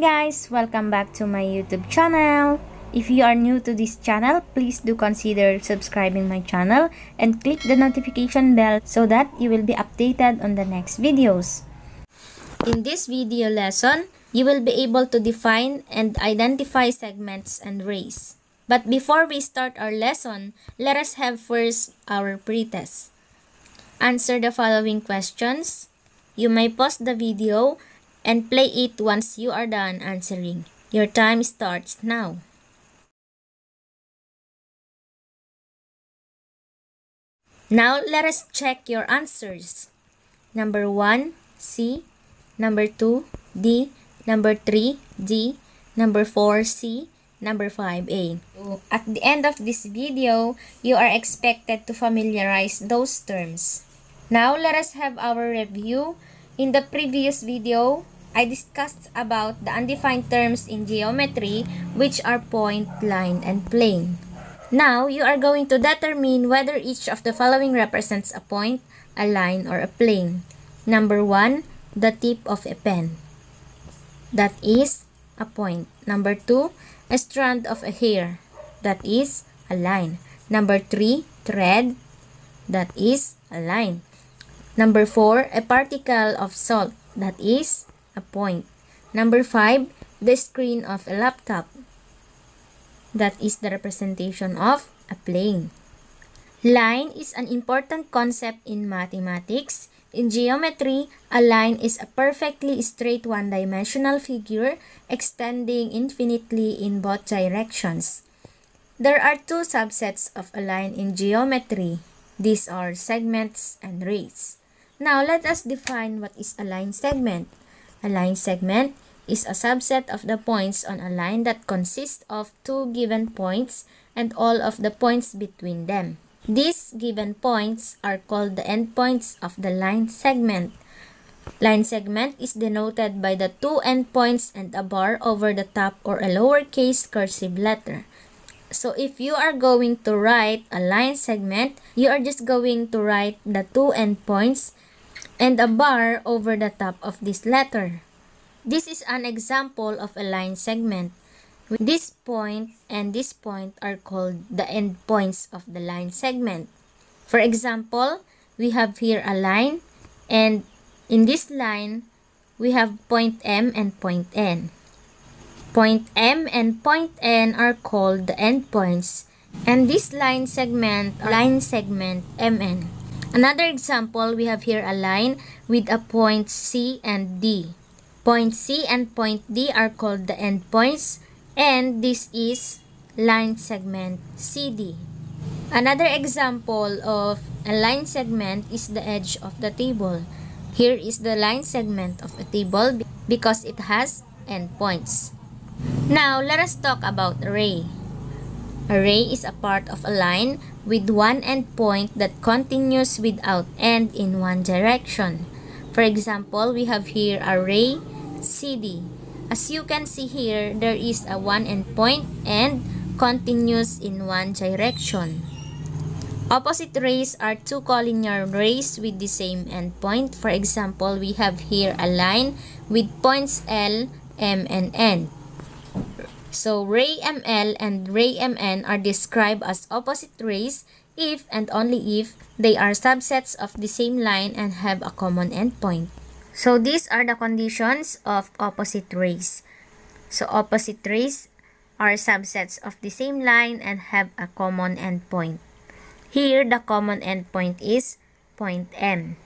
guys! Welcome back to my YouTube channel. If you are new to this channel, please do consider subscribing my channel and click the notification bell so that you will be updated on the next videos. In this video lesson, you will be able to define and identify segments and rays. But before we start our lesson, let us have first our pretest. Answer the following questions. You may pause the video and play it once you are done answering. Your time starts now. Now, let us check your answers. Number 1, C. Number 2, D. Number 3, D. Number 4, C. Number 5, A. At the end of this video, you are expected to familiarize those terms. Now, let us have our review. In the previous video, I discussed about the undefined terms in geometry, which are point, line, and plane. Now, you are going to determine whether each of the following represents a point, a line, or a plane. Number 1, the tip of a pen. That is a point. Number 2, a strand of a hair. That is a line. Number 3, thread. That is a line. Number 4, a particle of salt. That is a point. Number 5, the screen of a laptop. That is the representation of a plane. Line is an important concept in mathematics. In geometry, a line is a perfectly straight one-dimensional figure extending infinitely in both directions. There are two subsets of a line in geometry. These are segments and rays. Now, let us define what is a line segment. A line segment is a subset of the points on a line that consists of two given points and all of the points between them. These given points are called the endpoints of the line segment. Line segment is denoted by the two endpoints and a bar over the top or a lowercase cursive letter. So if you are going to write a line segment, you are just going to write the two endpoints and a bar over the top of this letter. This is an example of a line segment. This point and this point are called the endpoints of the line segment. For example, we have here a line, and in this line, we have point M and point N. Point M and point N are called the endpoints, and this line segment MN. Another example, we have here a line with a point C and D. Point C and point D are called the endpoints, and this is line segment CD. Another example of a line segment is the edge of the table. Here is the line segment of a table because it has endpoints. Now, let us talk about a ray. A ray is a part of a line with one endpoint that continues without end in one direction. For example, we have here a ray CD. As you can see here, there is a one endpoint and continues in one direction. Opposite rays are two collinear rays with the same endpoint. For example, we have here a line with points L, M, and N. So, ray ML and ray MN are described as opposite rays if and only if they are subsets of the same line and have a common endpoint. So, these are the conditions of opposite rays. So, opposite rays are subsets of the same line and have a common endpoint. Here, the common endpoint is point M.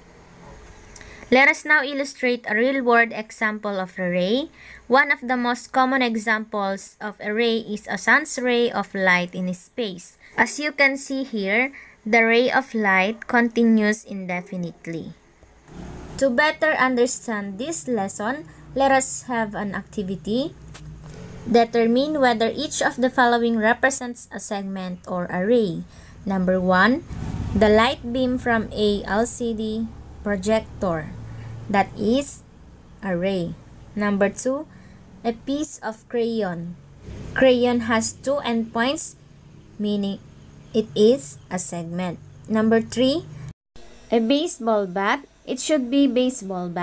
Let us now illustrate a real-world example of a ray. One of the most common examples of a ray is a sun's ray of light in space. As you can see here, the ray of light continues indefinitely. To better understand this lesson, let us have an activity. Determine whether each of the following represents a segment or a ray. Number 1, the light beam from a LCD projector. That is a ray. Number 2, a piece of crayon. Crayon has two endpoints, meaning it is a segment. Number 3, a baseball bat. It should be baseball bat.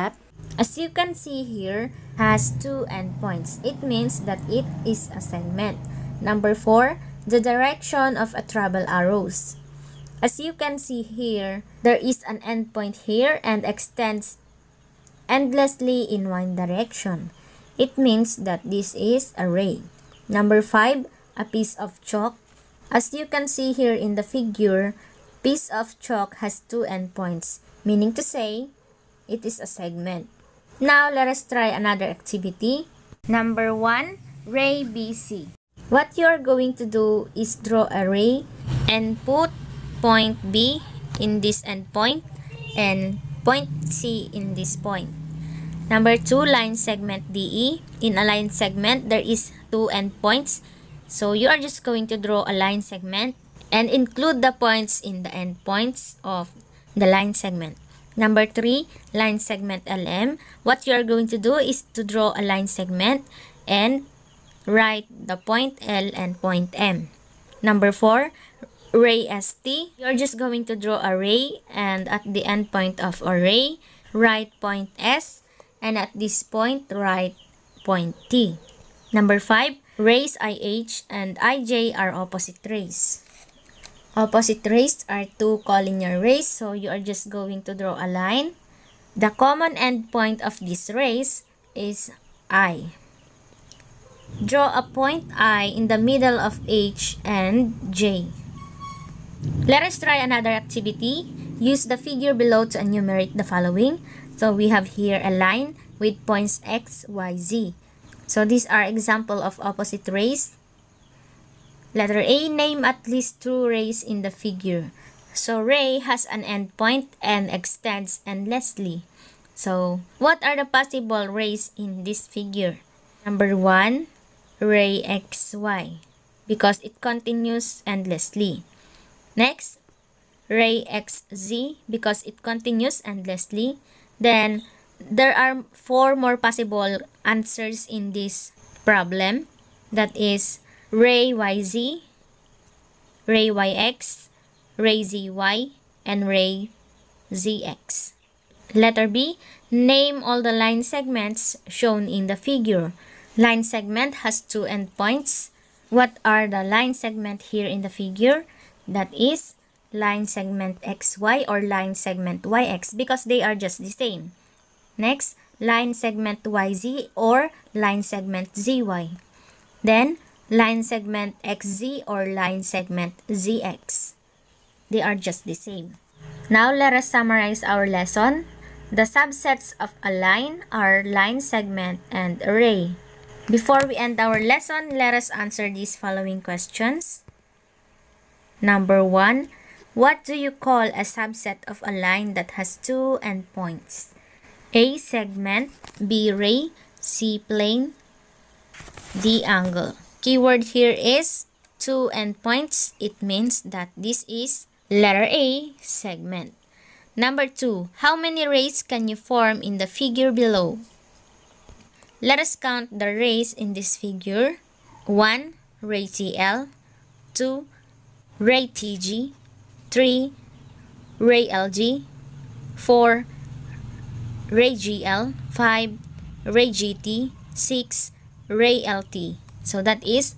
As you can see here, has two endpoints. It means that it is a segment. Number 4, the direction of a travel arrows. As you can see here, there is an endpoint here and extends endlessly in one direction. It means that this is a ray. Number 5, a piece of chalk. As you can see here in the figure, piece of chalk has two endpoints, meaning to say, it is a segment. Now, let us try another activity. Number 1, ray BC. What you're going to do is draw a ray and put point B in this endpoint and point C in this point. Number 2, line segment DE. In a line segment, there is two endpoints. So you are just going to draw a line segment and include the points in the endpoints of the line segment. Number 3, line segment LM. What you are going to do is to draw a line segment and write the point L and point M. Number 4, ray ST. You're just going to draw a ray and at the end point of a ray, write point S and at this point, write point T. Number 5, rays IH and IJ are opposite rays. Opposite rays are two collinear rays, so you are just going to draw a line. The common endpoint of these rays is I. Draw a point I in the middle of H and J. Let us try another activity. Use the figure below to enumerate the following. So we have here a line with points X, Y, Z. So these are example of opposite rays. Letter A, name at least two rays in the figure. So ray has an endpoint and extends endlessly. So what are the possible rays in this figure? Number 1, ray XY because it continues endlessly. Next, ray XZ because it continues endlessly. Then, there are 4 more possible answers in this problem. That is ray YZ, ray YX, ray ZY, and ray ZX. Letter B, name all the line segments shown in the figure. Line segment has two endpoints. What are the line segment here in the figure? That is line segment XY or line segment YX because they are just the same. Next, line segment YZ or line segment ZY. Then, line segment XZ or line segment ZX. They are just the same. Now, let us summarize our lesson. The subsets of a line are line segment and array. Before we end our lesson, let us answer these following questions. Number 1, what do you call a subset of a line that has two endpoints? A, segment, B, ray, C, plane, D, angle. Keyword here is two endpoints. It means that this is letter A, segment. Number 2, how many rays can you form in the figure below? Let us count the rays in this figure. 1, ray TL, 2, ray TG, 3, ray LG, 4, ray GL, 5, ray GT, 6, ray LT. So that is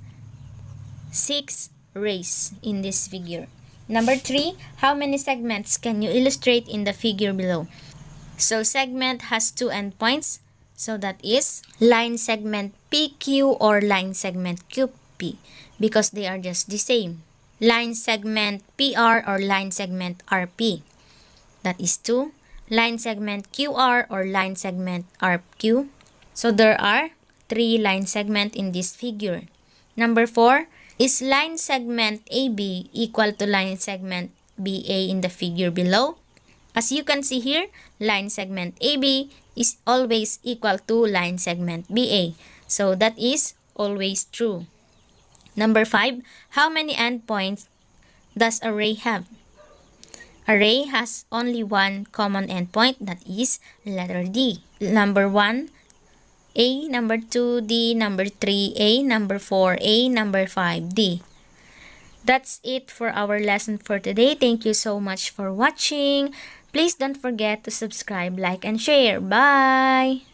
6 rays in this figure. Number 3, how many segments can you illustrate in the figure below? So segment has two endpoints. So that is line segment PQ or line segment QP because they are just the same. Line segment PR or line segment RP. That is 2. Line segment QR or line segment RQ. So there are 3 line segment in this figure. Number 4, is line segment AB equal to line segment BA in the figure below? As you can see here, line segment AB is always equal to line segment BA. So that is always true. Number 5, how many endpoints does a ray have? A ray has only one common endpoint, that is letter D. Number 1, A, number 2, D, number 3, A, number 4, A, number 5, D. That's it for our lesson for today. Thank you so much for watching. Please don't forget to subscribe, like, and share. Bye!